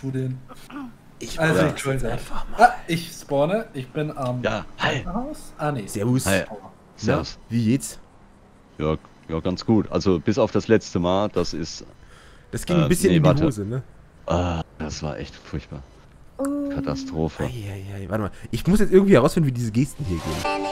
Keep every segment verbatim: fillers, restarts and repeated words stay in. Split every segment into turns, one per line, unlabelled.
zu den...
Ich
Also,
ja.
ich, einfach mal. Ah, ich spawne, ich bin am
Ja, hi.
Haus. Ah, nee.
Servus.
Hi. Servus.
Wie geht's?
Ja, ja, ganz gut. Also bis auf das letzte Mal, das ist...
Das ging
Äh,
ein bisschen
nee,
in die
warte.
Hose, ne?
Ah, das war echt furchtbar. Katastrophe.
Eieiei, warte mal. Ich muss jetzt irgendwie herausfinden, wie diese Gesten hier gehen.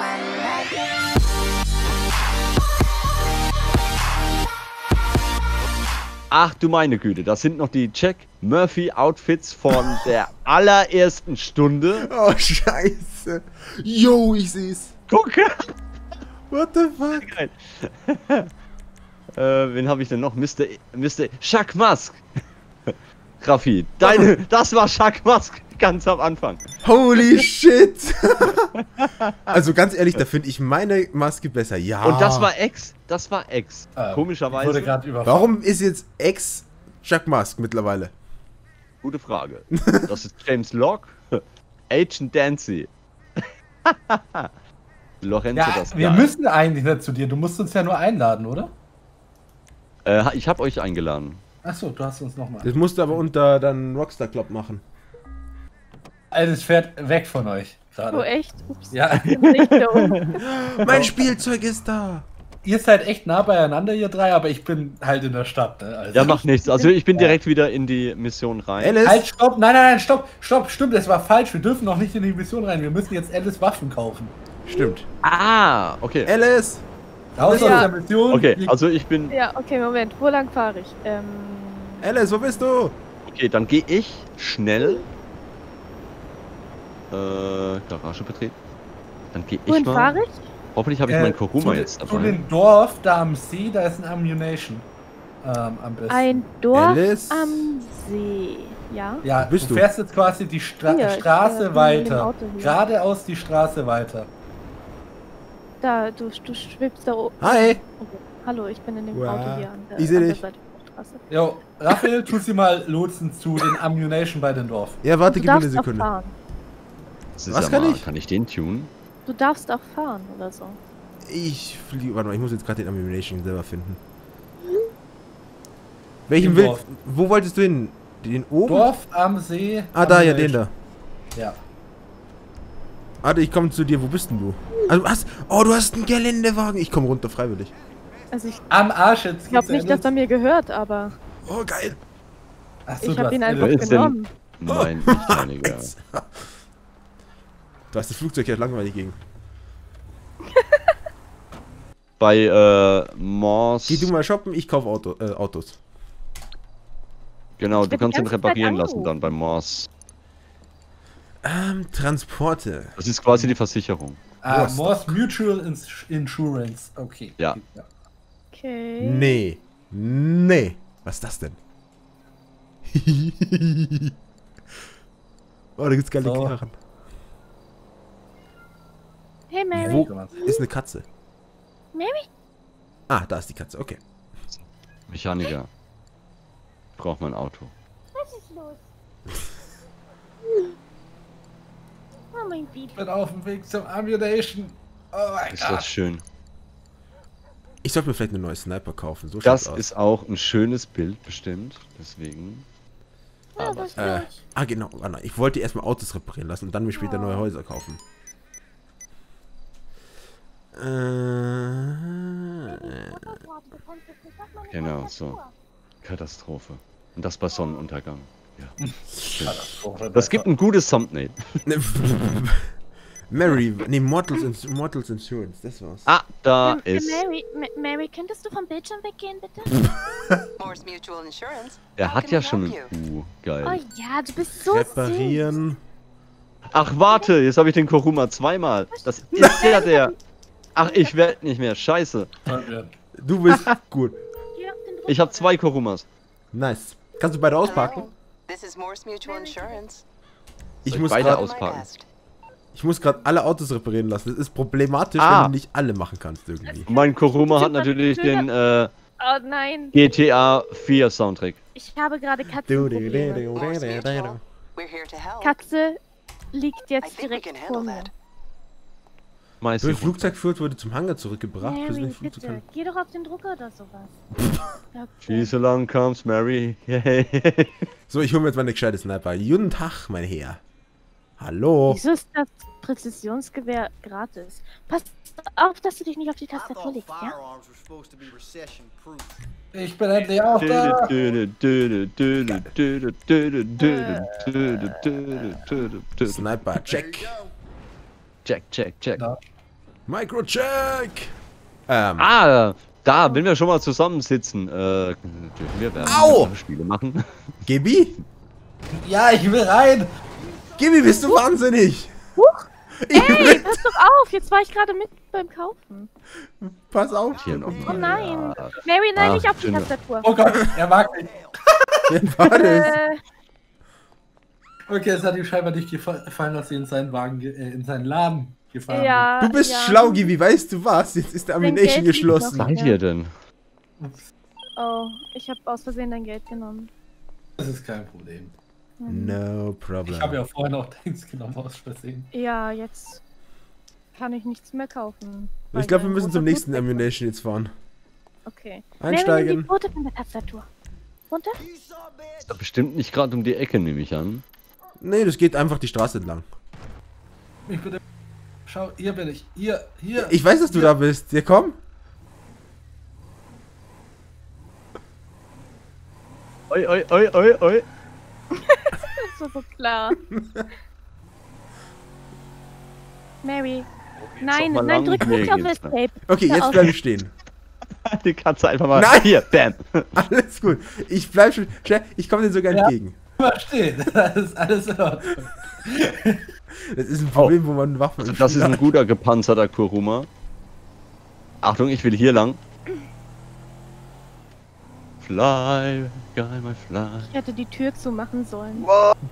Ach du meine Güte, das sind noch die Jack Murphy Outfits von der allerersten Stunde.
Oh, scheiße. Yo, ich seh's.
Gucke!
What the fuck?
Geil. äh, wen habe ich denn noch? Mister Mister Jacques Musk. Raffi, deine, das war Jacques Musk ganz am Anfang.
Holy shit. Also ganz ehrlich, da finde ich meine Maske besser. Ja.
Und das war Ex, das war Ex.
Ähm,
Komischerweise.
Wurde gerade überfallen.
Warum ist jetzt Ex Jacques Musk mittlerweile?
Gute Frage. Das ist James Locke, Agent Dancy. Lorenzo
Ja,
das
wir
Geil.
müssen eigentlich nicht zu dir. Du musst uns ja nur einladen, oder?
Äh, ich habe euch eingeladen.
Achso, du hast uns nochmal.
Das musst du aber unter dann Rockstar Club machen.
Alles fährt weg von euch. Gerade.
Oh, echt? Ups.
Ja,
Nicht da oben.
Mein Spielzeug ist da.
ihr seid echt nah beieinander, ihr drei, aber ich bin halt in der Stadt. Ne? Also
Ja, macht nichts. Also ich bin direkt wieder in die Mission rein.
Alice?
Halt, stopp! Nein, nein, nein, stopp! Stopp! Stimmt, das war falsch. Wir dürfen noch nicht in die Mission rein. Wir müssen jetzt Alice Waffen kaufen.
Stimmt.
Ah, okay.
Alice!
Raus
Ja.
aus der Mission.
Okay,
Wir-
also ich bin...
Ja, okay, Moment. Wo lang fahre ich? Ähm,
Alice, wo bist du?
Okay, dann gehe ich schnell... Äh, Garage betreten. Dann gehe ich
wohin
mal...
fahre ich?
Hoffentlich habe ich
äh,
meinen Kuruma
zu,
jetzt
Zu
dabei.
dem Dorf da am See, da ist ein Ammunition. Ähm, am besten.
Ein Dorf
Alice?
am See. Ja?
Ja,
Wo bist
du
du?
fährst jetzt quasi die Stra
Hier, ich,
Straße
äh, bin in dem
weiter.
Auto hier.
Geradeaus die Straße weiter.
Da, du, du schwebst da oben.
Hi!
Okay. Hallo, ich bin in dem
Wow.
Auto hier an der,
Ich seh
an der
dich.
Seite der Straße.
Jo, Raphael, tu sie mal lotsen zu den Ammunition bei dem Dorf.
Ja, warte,
Du
gib mir eine
darfst auch
Sekunde.
fahren.
Das ist
Was
ja
kann
mal,
ich?
Kann ich den tunen?
Du darfst auch fahren oder so.
Ich fliege. Warte mal, ich muss jetzt gerade den Ammunition selber finden. Welchen
Im
will.
Dorf.
Wo wolltest du hin? Den oben?
Dorf am See.
Ah, da, ja, den da.
Ja.
Warte, ich komme zu dir. Wo bist denn du? Also, hast. Oh, du hast einen Geländewagen. Ich komme runter freiwillig.
Also ich
Am Arsch jetzt.
glaube nicht, dass er mir gehört, aber
Oh, geil.
Achso,
ich
du
habe
hast
ihn
Alice.
einfach
Wer ist denn-
genommen.
Mein Mechaniker.
Du hast das Flugzeug ja langweilig gegen.
Bei äh, Mors.
Geh du mal shoppen, ich kaufe Auto, äh, Autos.
Genau,
Ich
du
werd
kannst
die
ihn
ganze Zeit
reparieren lassen
angerufen.
dann bei Mors.
Ähm, Transporte.
Das ist quasi die Versicherung.
Ah,
Rostock.
Morse Mutual Ins Insurance. Okay.
Ja.
Okay.
Nee. Nee. Was ist das denn? Oh, da gibt's geile
So.
Knarren.
Hey Mary.
Wo ist eine Katze?
Mary?
Ah, da ist die Katze, okay.
Mechaniker. Braucht mein Auto.
Was ist los? Oh mein Baby.
Ich bin auf dem Weg zum Ammunition. Oh mein
Ist das
Gott.
schön.
Ich sollte mir vielleicht eine neue Sniper kaufen. So
Das
schaut's aus.
ist auch ein schönes Bild bestimmt. Deswegen.
Ja, was ist
Äh,
los?
ah, genau. Anna, ich wollte erstmal Autos reparieren lassen und dann mir später neue Häuser kaufen. Äh,
Genau, so. Katastrophe. Und das bei Sonnenuntergang. Ja.
Katastrophe.
Das gibt ein gutes Thumbnail.
Mary, nee, Mortals, Ins Mortals Insurance, das war's.
Ah, da
Ähm,
ist.
Mary, Ma Mary, könntest du vom Bildschirm weggehen, bitte?
Morse Mutual Insurance.
Er
How
hat
can
ja
I
schon
help
ein
you?
U. Geil.
Oh ja, du bist so süß.
Reparieren.
Ach, warte, jetzt habe ich den Kuruma zweimal. Das ist ja der. Ach, ich werde nicht mehr. Scheiße.
Du bist gut.
Ja, den Druck-
Ich habe zwei Kurumas.
Nice. Kannst du beide auspacken?
Hello. This is Morse Mutual Insurance.
Ich
Soll
muss
ich beide
grad,
Doing my
auspacken?
best.
ich muss gerade alle Autos reparieren lassen. Das ist problematisch,
Ah.
wenn du nicht alle machen kannst irgendwie.
Mein Kuruma hat natürlich den äh,
Oh nein,
G T A vier Soundtrack.
ich habe gerade
Du,
Katzenprobleme.
du, du,
Morse
du, du,
Mutual.
du.
We're here to help.
Katze liegt
I
jetzt
think we
direkt
can
vor
handle
mir.
that.
Schmeiß
Der
sie runter.
Flugzeugfurt wurde zum Hangar zurückgebracht. bis
Mary,
nicht fliegen zu
bitte,
können.
geh doch auf den Drucker oder sowas. Ja,
She's along comes Mary. Yay.
So, ich hole mir jetzt mal eine gescheite Sniper. Guten Tag, mein Herr. Hallo.
Wieso ist das Präzisionsgewehr gratis? Pass auf, dass du dich nicht auf die
I
Tastatur
thought
legst, ja?
firearms were supposed to be recession proof.
Ich bin endlich auch da.
Sniper, check.
Check, check, check.
Ja.
Micro-check. Ähm,
Ah, da, wenn wir schon mal zusammensitzen, äh, dürfen wir werden
Au!
Spiele machen.
Gibi?
Ja, ich will rein.
Gibi, bist du wahnsinnig?
Huch!
Ich
Ey,
will,
pass doch auf! Jetzt war ich gerade mit beim Kaufen.
pass auf.
Hier noch
Oh
mal.
nein!
Ja.
Mary, nein,
Ach,
nicht auf die
schöne-
Tastatur.
Oh Gott, er mag mich.
Wer war das?
Äh,
Okay, es hat ihm scheinbar nicht gefa- gefallen, dass sie in seinen Wagen, ge- äh, in seinen Laden gefahren
ja.
Du bist
ja.
schlau, Gibi, weißt du was? Jetzt ist der
Dein
Ammunition
Geld liegt noch.
geschlossen.
Was seid ihr denn?
sind. Ups,
Oh, ich habe aus Versehen dein Geld genommen.
das ist kein Problem.
No
Ich habe
problem.
ja vorhin auch Dings genommen aus Versehen.
Ja, jetzt kann ich nichts mehr kaufen. weil
Ich glaube, wir
dein
müssen zum
roter
nächsten
Blut weg ist.
Ammunition jetzt fahren.
Okay.
Einsteigen.
Mary, nimm die Pfote von der Tastatur. Runter?
Ist doch bestimmt nicht gerade um die Ecke, nehme ich an.
Nee, das geht einfach die Straße entlang.
Ich bitte. Schau, hier bin ich. Hier, hier.
Ich weiß, dass du
hier.
da bist. Ja, komm.
Oi, oi, oi, oi, oi.
Das war so klar. Mary. Nein,
mal
nein,
lang.
drück
Nee,
nicht auf
geht's
Escape.
Okay,
Hör
jetzt
auf.
bleib ich stehen.
Die Katze einfach mal.
Nein!
Hier, bam.
Alles gut. Ich bleib schon. Schnell, ich komme dir sogar
Ja.
entgegen.
Immer stehen. Das ist alles in Ordnung.
Das ist ein Problem, wo man Waffen
Also
im
das ist
Spiel
ein
hat.
guter gepanzerter Kuruma. Achtung, ich will hier lang. Fly, guy, my fly.
Ich hätte die Tür zumachen sollen.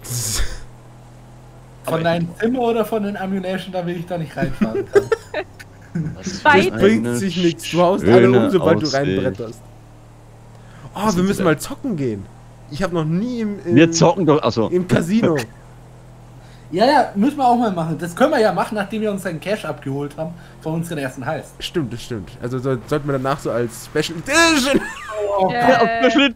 Von deinem Zimmer oder von den Ammunition, da will ich da nicht reinfahren.
Das
Beide.
bringt sich nichts. Du haust alle um, sobald du reinbretterst. Oh, wir
sind
müssen
sie
mal zocken gehen. Ich habe noch nie im, im,
Wir zocken doch, also
im Casino.
Ja, ja, müssen wir auch mal machen. Das können wir ja machen, nachdem wir uns einen Cash abgeholt haben von unseren ersten Heist.
Stimmt, das stimmt. Also so, sollten wir danach so als Special Edition.
Oh,
Äh,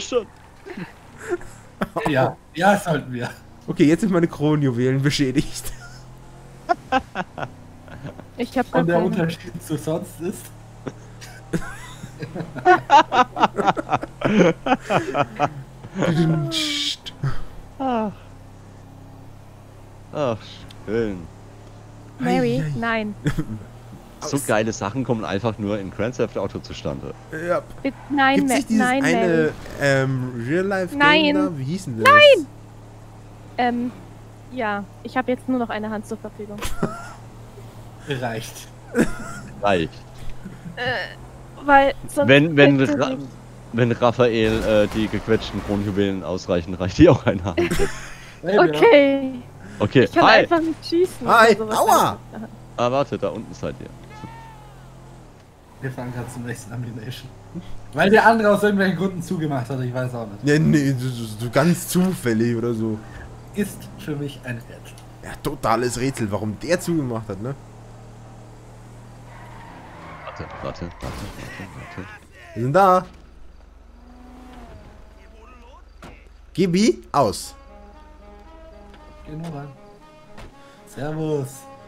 ja, ja, sollten wir.
Okay, jetzt sind meine Kronjuwelen beschädigt.
ich habe gar
Und der
keine.
Unterschied zu sonst ist.
Ach, schön.
Mary,
Ei, ei.
nein.
So geile Sachen kommen einfach nur in Grand Theft Auto zustande.
Ja.
Bitte, nein,
Gibt's
Ma
nicht dieses
nein, Mary.
eine ähm, Real-Life-Game
Nein.
da? Wie hieß denn das? Nein!
Ähm, ja, ich habe jetzt nur noch eine Hand zur Verfügung.
Reicht.
Reicht.
Weil sonst
Wenn, wenn,
hätte
Ra
ich-
wenn Raphael äh, die gequetschten Kronjuwelen ausreichen, reicht die auch eine Hand.
Hey, wir-
Okay,
Okay,
ich kann
hi!
einfach nicht schießen.
Hi,
oder sowas.
aua!
Ah, warte, da unten seid ihr.
Wir fahren gerade zum nächsten Ammunition. Weil der andere aus irgendwelchen Gründen zugemacht hat, ich weiß auch nicht.
Ja, nee, so, so, so ganz zufällig oder so.
Ist für mich ein Rätsel.
Ja, totales Rätsel, warum der zugemacht hat, ne?
Warte, warte, warte, warte, warte.
Wir sind da. Gibi, aus.
Geh nur rein. Servus.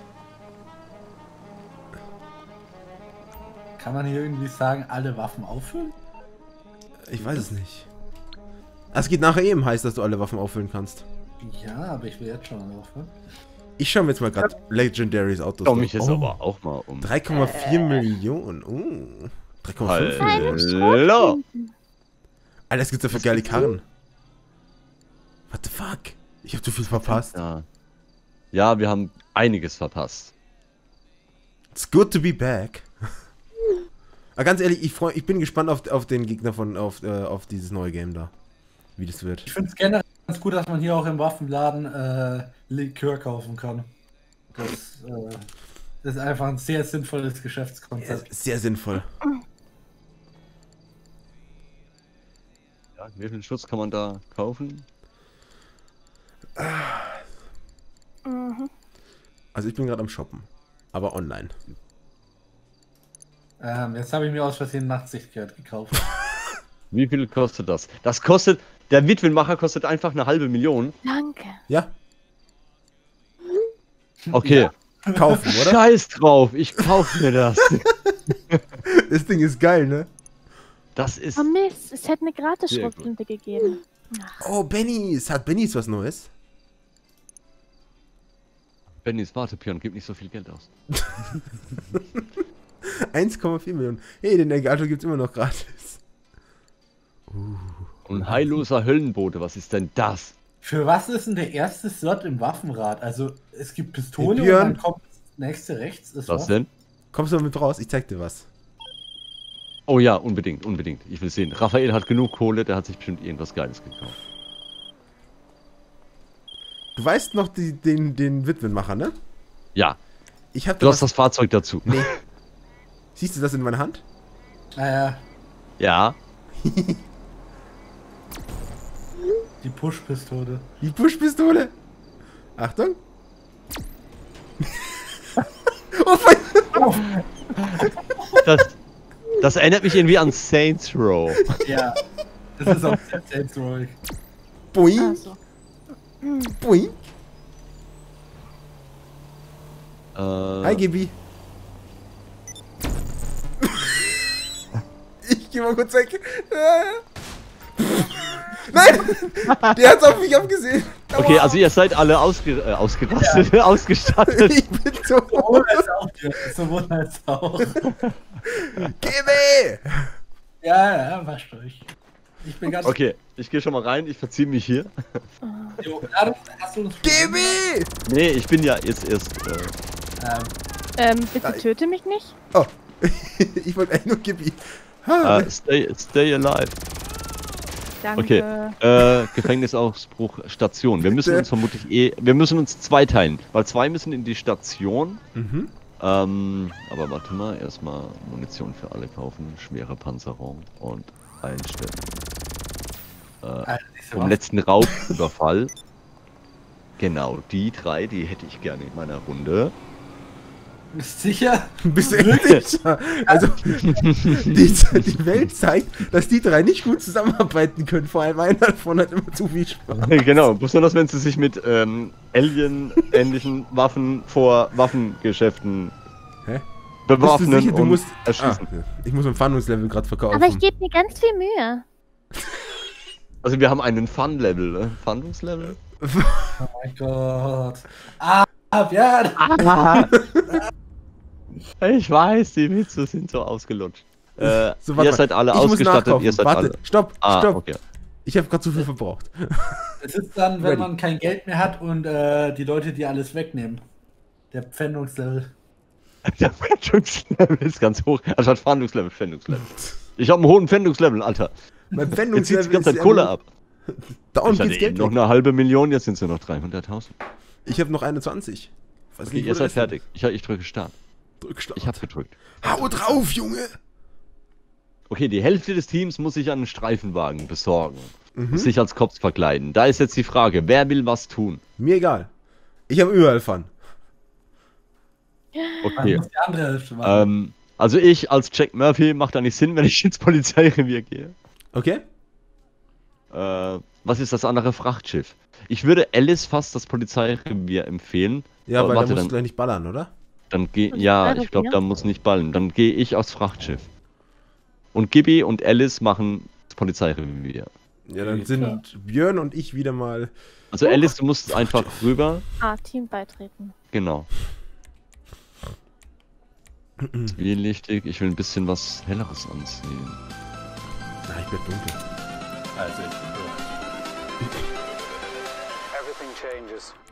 Kann man hier irgendwie sagen, alle Waffen auffüllen?
Ich weiß es nicht. Es geht nachher eben heiß, dass du alle Waffen auffüllen kannst.
Ja, aber ich will jetzt schon eine Waffe.
Ich schaue mir jetzt mal gerade Legendaries Autos
Schau mich jetzt
Oh,
aber auch mal um.
drei Komma vier Millionen. Uh, drei Komma fünf Millionen.
Hallo!
Alter, es gibt ja für geile Karren. What the fuck? Ich hab zu viel verpasst.
Ja. Ja, wir haben einiges verpasst.
It's good to be back. Aber ganz ehrlich, ich, freu, ich bin gespannt auf, auf den Gegner von, auf, äh, auf dieses neue Game da. Wie das wird.
Ich finde es generell ganz gut, dass man hier auch im Waffenladen äh, Likör kaufen kann. Das, äh, das ist einfach ein sehr sinnvolles
Ja,
Geschäftskonzept.
sehr sinnvoll.
Ja, wie viel Schutz kann man da kaufen?
Mhm.
Also ich bin gerade am Shoppen. Aber online.
Ähm, jetzt habe ich mir aus Versehen Nachtsichtgeld gekauft.
Wie viel kostet das? Das kostet, der Witwenmacher kostet einfach eine halbe Million.
Danke.
Ja,
Okay.
Ja.
kaufen, oder?
Scheiß drauf, ich kauf mir das.
Das Ding ist geil, ne?
Das ist...
Oh Mist, es hätte eine
Sehr
Gratis-Schrotflinte gegeben. Ach,
Oh, Bennys. Hat Bennys was Neues?
Bennys, warte, Pion, gib nicht so viel Geld aus.
eins Komma vier Millionen. Hey, den Elgato gibt's immer noch gratis.
Und heilloser Höllenbote, was ist denn das?
Für was ist denn der erste Slot im Waffenrad? Also, es gibt Pistole
Hey,
und
Björn.
dann kommt das nächste rechts. Ist
Was denn?
Kommst du mal mit raus? Ich zeig dir was.
Oh ja, unbedingt, unbedingt. Ich will sehen. Raphael hat genug Kohle, der hat sich bestimmt irgendwas Geiles gekauft.
Du weißt noch die, den, den Witwenmacher, ne?
Ja,
Ich hab
du
da
hast
was...
das Fahrzeug dazu.
Nee. Siehst du das in meiner Hand?
Naja,
Ja.
die Push-Pistole.
Die Push-Pistole. Achtung. Oh mein...
Das, das erinnert mich irgendwie an Saints Row.
Ja, das ist auch Saints Row.
Boing,
also.
boing.
Äh,
Hi, Gibi. Ich geh mal kurz weg. Nein! Der hat's auf mich abgesehen.
okay, also ihr seid alle ausge äh, ausgerastet, ausgestattet.
Ich bin so...
Sowohl als auch, Björn. Sowohl als auch.
Gibi!
Ja, ja, wascht euch. Ich bin ganz...
Okay, ich gehe schon mal rein, ich verziehe mich hier.
Jo, Ladung, hast du uns...
Gibi!
Nee, ich bin ja jetzt erst. Äh,
Ähm,
Ähm, bitte töte mich nicht.
Oh. Ich wollte eigentlich nur Gibi. Ha.
äh, stay, stay alive.
Danke.
Okay. Äh, Gefängnisausbruch Station. Wir müssen
Bitte.
uns vermutlich eh. Wir müssen uns zweiteilen. Weil zwei müssen in die Station.
Mhm.
Ähm, aber warte mal, erstmal Munition für alle kaufen, schwere Panzerung und einstellen. Äh,
Alter, diese
vom
Waffe-
letzten Raubüberfall. Genau, die drei, die hätte ich gerne in meiner Runde.
Bist sicher?
Bist du echt sicher? Also, die, die Welt zeigt, dass die drei nicht gut zusammenarbeiten können. Vor allem einer davon hat immer zu viel Spaß.
Genau, besonders wenn sie sich mit ähm, Alien-ähnlichen Waffen vor Waffengeschäften
Hä?
bewaffnen
Bist du sicher, du
und
musst...
erschießen.
Ah, ich muss mein Fahndungslevel gerade verkaufen.
Aber ich gebe mir ganz viel Mühe.
Also wir haben einen Fun-Level, ne? Fahndungslevel?
Oh mein Gott. Ah, Björn!
Ich weiß, die Witze sind so ausgelutscht. Äh,
So, warte
ihr
mal.
seid alle
Ich muss
ausgestattet,
nachkaufen.
ihr seid
Warte,
alle.
stopp,
Ah,
stopp.
okay.
Ich habe gerade zu viel verbraucht.
Es ist dann, wenn
Ready.
man kein Geld mehr hat und äh, die Leute dir alles wegnehmen. Der Pfändungslevel.
Der Pfändungslevel ist ganz hoch. Anstatt Fahndungslevel, Pfändungslevel. Ich habe einen hohen Pfändungslevel, Alter.
Mein
Jetzt zieht
Pfändungslevel
die ganze Zeit
ja
Kohle
nur-
ab.
Dauernd
Ich hatte
geht's Geld
eben noch
weg.
eine halbe Million, jetzt sind es nur noch dreihunderttausend.
Ich habe noch einundzwanzig. Weiß
Okay,
nicht, wo
ihr
der
seid
ist.
fertig. Ich, ich drücke Start.
Drück Start.
Ich hab gedrückt.
Hau drauf, Junge!
Okay, die Hälfte des Teams muss sich einen Streifenwagen besorgen.
Mhm.
Muss sich als Cops verkleiden. Da ist jetzt die Frage, wer will was tun?
Mir egal. Ich habe überall Fun.
Dann
Okay.
muss die andere Hälfte machen.
Ähm, also ich als Jack Murphy macht da nicht Sinn, wenn ich ins Polizeirevier gehe.
Okay?
Äh, was ist das andere Frachtschiff? Ich würde Alice fast das Polizeirevier empfehlen.
Ja,
Aber
weil
warte,
da musst
dann-
du gleich nicht ballern, oder?
Dann geh,
Das
ja,
wäre
ich glaube,
mir.
da muss nicht ballen. Dann gehe ich aufs Frachtschiff. Und Gibby und Alice machen das Polizeirevier.
Ja, dann
Okay.
sind Björn und ich wieder mal...
Also Alice, du musst einfach rüber.
Ah, Team beitreten.
Genau. Zwielichtig, ich will ein bisschen was Helleres anziehen.
Na, ich bleib dunkel.
Also, ich,
Everything changes